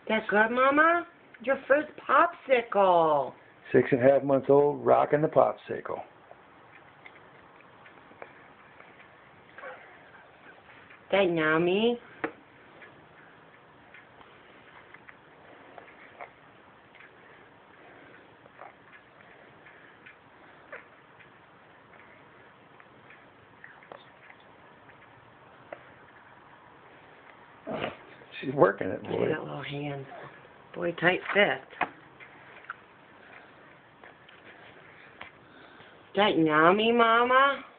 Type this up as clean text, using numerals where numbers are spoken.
That good, Mama? Your first popsicle. 6.5 months old, rocking the popsicle. That yummy? She's working it, Look boy. at that little hand. Boy, tight fist. That yummy, Mama?